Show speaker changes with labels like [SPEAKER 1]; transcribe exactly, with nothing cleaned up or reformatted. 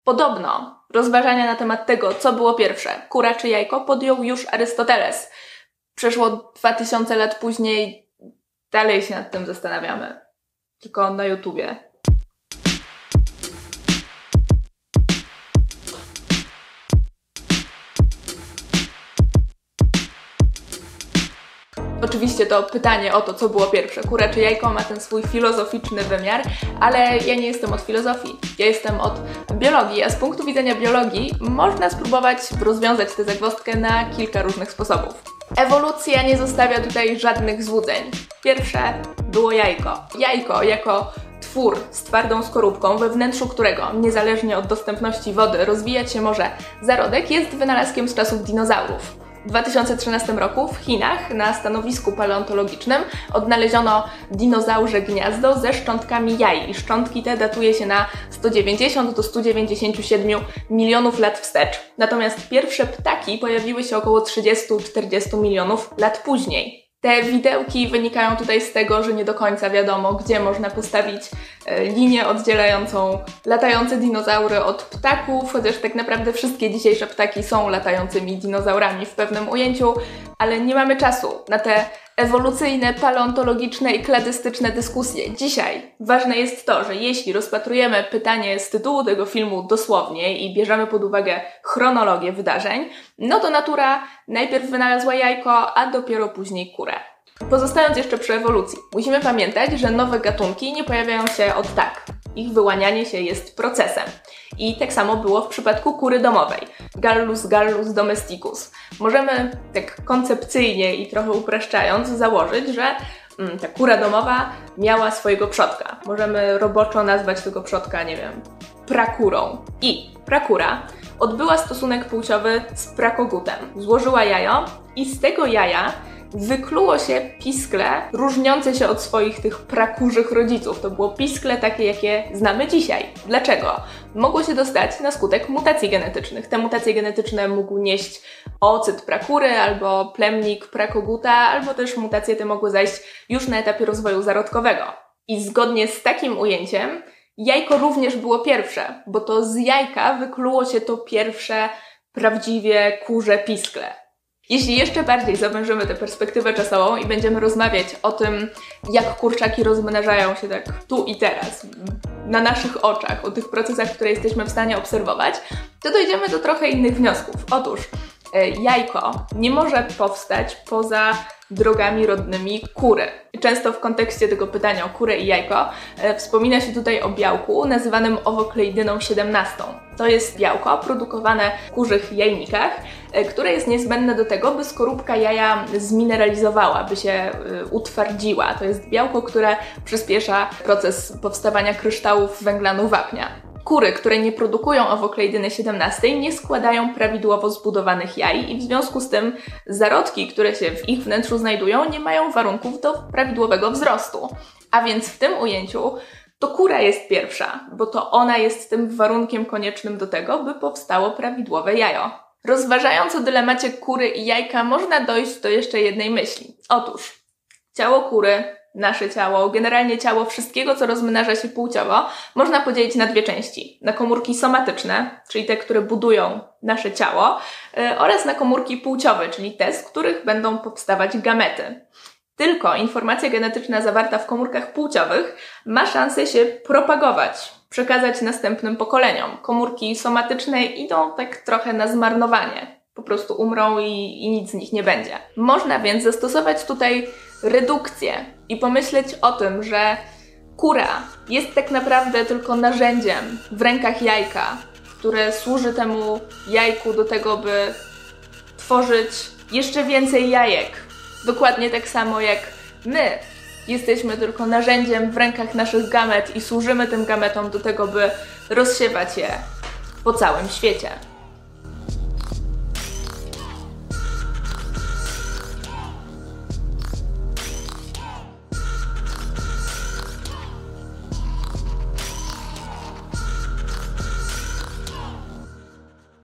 [SPEAKER 1] Podobno rozważania na temat tego, co było pierwsze, kura czy jajko, podjął już Arystoteles. Przeszło dwa tysiące lat później, dalej się nad tym zastanawiamy. Tylko na YouTubie. Oczywiście to pytanie o to, co było pierwsze, kura czy jajko, ma ten swój filozoficzny wymiar, ale ja nie jestem od filozofii, ja jestem od biologii, a z punktu widzenia biologii można spróbować rozwiązać tę zagwozdkę na kilka różnych sposobów. Ewolucja nie zostawia tutaj żadnych złudzeń. Pierwsze było jajko. Jajko jako twór z twardą skorupką, we wnętrzu którego, niezależnie od dostępności wody, rozwijać się może zarodek, jest wynalazkiem z czasów dinozaurów. W dwa tysiące trzynastym roku w Chinach na stanowisku paleontologicznym odnaleziono dinozaurze gniazdo ze szczątkami jaj i szczątki te datuje się na sto dziewięćdziesiąt do stu dziewięćdziesięciu siedmiu milionów lat wstecz. Natomiast pierwsze ptaki pojawiły się około trzydziestu do czterdziestu milionów lat później. Te widełki wynikają tutaj z tego, że nie do końca wiadomo, gdzie można postawić linię oddzielającą latające dinozaury od ptaków, chociaż tak naprawdę wszystkie dzisiejsze ptaki są latającymi dinozaurami w pewnym ujęciu, ale nie mamy czasu na te ewolucyjne, paleontologiczne i kladystyczne dyskusje. Dzisiaj ważne jest to, że jeśli rozpatrujemy pytanie z tytułu tego filmu dosłownie i bierzemy pod uwagę chronologię wydarzeń, no to natura najpierw wynalazła jajko, a dopiero później kurę. Pozostając jeszcze przy ewolucji, musimy pamiętać, że nowe gatunki nie pojawiają się od tak. Ich wyłanianie się jest procesem. I tak samo było w przypadku kury domowej. Gallus gallus domesticus. Możemy tak koncepcyjnie i trochę upraszczając założyć, że mm, ta kura domowa miała swojego przodka. Możemy roboczo nazwać tego przodka, nie wiem, prakurą. I prakura odbyła stosunek płciowy z prakogutem. Złożyła jajo i z tego jaja wykluło się piskle różniące się od swoich tych prakurzych rodziców. To było piskle takie, jakie znamy dzisiaj. Dlaczego? Mogło się dostać na skutek mutacji genetycznych. Te mutacje genetyczne mógł nieść oocyt prakury albo plemnik prakoguta, albo też mutacje te mogły zajść już na etapie rozwoju zarodkowego. I zgodnie z takim ujęciem jajko również było pierwsze, bo to z jajka wykluło się to pierwsze prawdziwie kurze piskle. Jeśli jeszcze bardziej zawężymy tę perspektywę czasową i będziemy rozmawiać o tym, jak kurczaki rozmnażają się tak tu i teraz, na naszych oczach, o tych procesach, które jesteśmy w stanie obserwować, to dojdziemy do trochę innych wniosków. Otóż jajko nie może powstać poza drogami rodnymi kury. Często w kontekście tego pytania o kurę i jajko e, wspomina się tutaj o białku nazywanym owokleidyną siedemnastą. To jest białko produkowane w kurzych jajnikach, e, które jest niezbędne do tego, by skorupka jaja zmineralizowała, by się e, utwardziła. To jest białko, które przyspiesza proces powstawania kryształów węglanu wapnia. Kury, które nie produkują owokleidyny siedemnastej, nie składają prawidłowo zbudowanych jaj i w związku z tym zarodki, które się w ich wnętrzu znajdują, nie mają warunków do prawidłowego wzrostu. A więc w tym ujęciu to kura jest pierwsza, bo to ona jest tym warunkiem koniecznym do tego, by powstało prawidłowe jajo. Rozważając o dylemacie kury i jajka, można dojść do jeszcze jednej myśli. Otóż ciało kury, nasze ciało, generalnie ciało wszystkiego, co rozmnaża się płciowo, można podzielić na dwie części. Na komórki somatyczne, czyli te, które budują nasze ciało, yy, oraz na komórki płciowe, czyli te, z których będą powstawać gamety. Tylko informacja genetyczna zawarta w komórkach płciowych ma szansę się propagować, przekazać następnym pokoleniom. Komórki somatyczne idą tak trochę na zmarnowanie. Po prostu umrą i, i nic z nich nie będzie. Można więc zastosować tutaj redukcję i pomyśleć o tym, że kura jest tak naprawdę tylko narzędziem w rękach jajka, które służy temu jajku do tego, by tworzyć jeszcze więcej jajek. Dokładnie tak samo jak my jesteśmy tylko narzędziem w rękach naszych gamet i służymy tym gametom do tego, by rozsiewać je po całym świecie.